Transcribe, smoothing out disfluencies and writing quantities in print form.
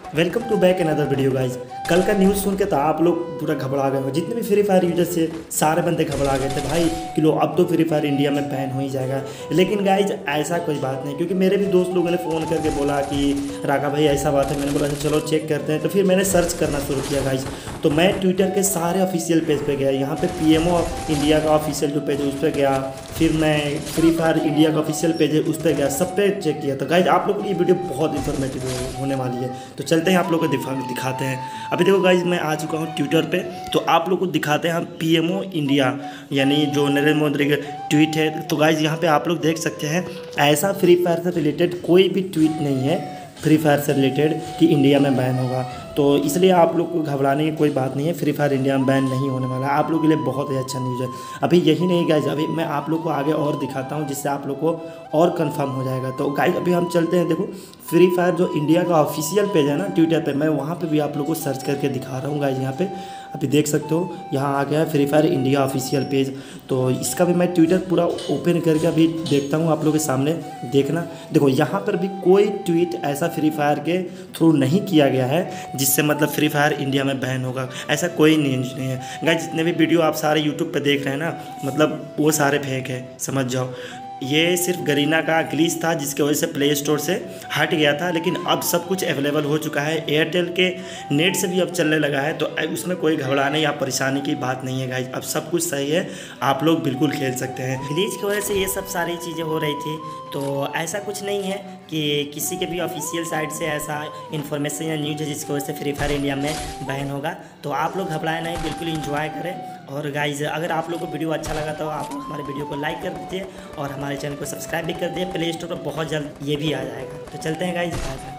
Welcome to back another video guys. कल का news सुन के तो आप लोग पूरा घबरा गए हो, जितने भी फ्री फायर यूजर्स थे सारे बंदे घबरा गए थे भाई कि लो अब तो फ्री फायर इंडिया में बैन हो ही जाएगा। लेकिन गाइज ऐसा कोई बात नहीं, क्योंकि मेरे भी दोस्त लोगों ने फ़ोन करके बोला कि राघा भाई ऐसा बात है। मैंने बोला चलो चेक करते हैं, तो फिर मैंने सर्च करना शुरू किया गाइज। तो मैं ट्विटर के सारे ऑफिशियल पेज पे गया, यहाँ पे PMO इंडिया का ऑफिशियल जो पेज है उस पर गया, फिर मैं फ्री फायर इंडिया का ऑफिशियल पेज है उस पर गया, सब पे चेक किया। तो गाइज आप लोगों को ये वीडियो बहुत इंफॉर्मेटिव होने वाली है, तो चलते हैं आप लोगों को दिखाते हैं। अभी देखो गाइज मैं आ चुका हूँ ट्विटर पे, तो आप लोग को दिखाते हैं हम PMO इंडिया यानी जो नरेंद्र मोदी का ट्वीट है। तो गाइज यहाँ पे आप लोग देख सकते हैं ऐसा फ्री फायर से रिलेटेड कोई भी ट्वीट नहीं है फ्री फायर से रिलेटेड कि इंडिया में बैन होगा। तो इसलिए आप लोग को घबराने की कोई बात नहीं है, फ्री फायर इंडिया में बैन नहीं होने वाला है। आप लोगों के लिए बहुत ही अच्छा न्यूज़ है। अभी यही नहीं गाइज, अभी मैं आप लोग को आगे और दिखाता हूँ जिससे आप लोग को और कंफर्म हो जाएगा। तो गाइज अभी हम चलते हैं, देखो फ्री फायर जो इंडिया का ऑफिशियल पेज है ना ट्विटर पे, मैं वहाँ पे भी आप लोग को सर्च करके दिखा रहा हूँ गाइज। यहाँ पे अभी देख सकते हो, यहाँ आ गया है free fire India official page. तो इसका भी मैं ट्विटर पूरा ओपन करके अभी देखता हूँ आप लोगों के सामने, देखना। देखो यहाँ पर भी कोई ट्वीट ऐसा फ्री फायर के थ्रू नहीं किया गया है जिससे मतलब फ्री फायर इंडिया में बैन होगा, ऐसा कोई न्यूज़ नहीं है गाइज। जितने भी वीडियो आप सारे यूट्यूब पे देख रहे हैं ना, मतलब वो सारे फेक है, समझ जाओ। ये सिर्फ गरीना का ग्लिच था जिसकी वजह से प्ले स्टोर से हट गया था, लेकिन अब सब कुछ अवेलेबल हो चुका है। एयरटेल के नेट से भी अब चलने लगा है, तो उसमें कोई घबराने या परेशानी की बात नहीं है गाइज। अब सब कुछ सही है, आप लोग बिल्कुल खेल सकते हैं। ग्लिच की वजह से ये सब सारी चीज़ें हो रही थी, तो ऐसा कुछ नहीं है कि किसी के भी ऑफिशियल साइट से ऐसा इन्फॉर्मेशन या न्यूज़ है जिसकी वजह से फ्री फायर इंडिया में बैन होगा। तो आप लोग घबराए नहीं, बिल्कुल इंजॉय करें। और गाइज अगर आप लोग को वीडियो अच्छा लगा तो आप हमारे वीडियो को लाइक कर दीजिए और हमारे चैनल को सब्सक्राइब भी कर दीजिए। प्ले स्टोर पर बहुत जल्द ये भी आ जाएगा। तो चलते हैं गाइज।